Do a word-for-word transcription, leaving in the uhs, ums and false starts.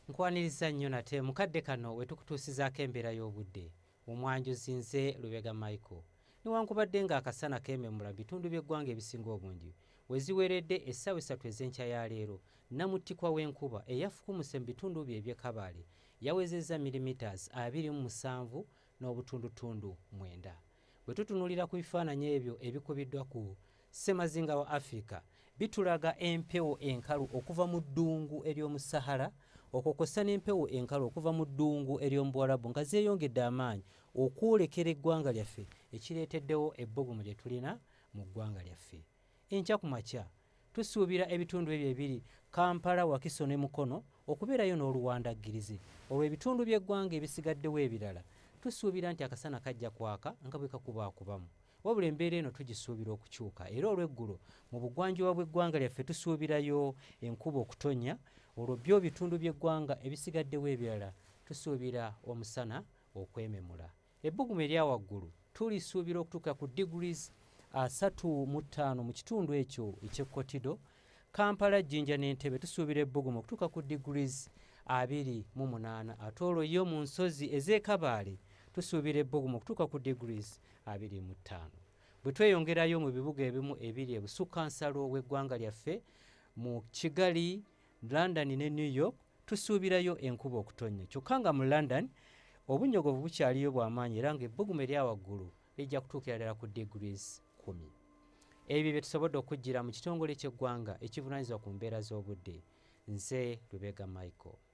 Nkwaniriza nnyo nate mukadde kano we tukutuusizaako embeera y'obudde. Omwanjuzi nze Lubega Michael. Newankubadde ng'akasana keememula bitundu by'eggwanga ebisinga obungi. We ziweredde essaawa essatu ez'enkya ya leero, Namuttikwa w'enkuba eyafukumusa mu bitundu bye eby'e Kabale yawezezza milimitas abiri mu musanvu n'obutundutundu mwenda. Bwe tutunuulira ku bifaananyi ebyo ebikubiddwa ku ssemazinga wa Africa, bitulaga empewo enkalu okuva mu ddungu ery'omu Sahara okukosa n'empewo enkalu okuva mu ddungu ery'omu Buwarabu nga zeeyongedde amaanyi okwolekera eggwanga lyaffe ekireeteddewo ebbugumu lye tulina mu ggwanga lyaffe. Enkya ku makya tusuubira ebitundu ebyo ebiri Kampala, Wakiso ne Mukono okubeerayo n'oluwandaggirizi. Olwo ebitundu by'eggwanga ebisigaddewo ebirala tusuubira nti akasana kajja kwaka nga bwe kakubaakubamu. Wabula embeera eno tugisuubira okukyuka era olw'eggulo mu bugwanjuba bw'eggwanga lyaffe tusuubirayo enkuba okutonnya. Olwo byo bitundu by'eggwanga ebisigaddewo ebirala tusuubira omusana okwememula. Ebbugumu erya waggulu tulisuubira okutuuka ku degrees asatu mu ttaano mu kitundu ekyo eky'Ekkotido. Kampala, Jinja n'Entebbe tusuubira ebbugumu okutuuka ku degrees abiri mu munaana. Ate olwo yo mu nsozi ez'e Kabale tusuubira ebbugumu okutuuka ku degrees abiri mu ttaano. Bwe tweyongerayo mu bibuga ebimu ebiri ebusukkansalo w'eggwanga lyaffe mu Kigali, London ne New York tusuubirayo enkuba okutonnya. Kyokka nga mu London obunyogovu bukyaliyo bw'amaanyi era ng'ebbugumu erya waggulu lijja kutuukira ddala ku degrees kumi. Ebyo bye tusobodde okujjira mu kitongole ky'eggwanga ekivunaanyizibwa ku mbeera z'obudde. Nze Lubega Michael.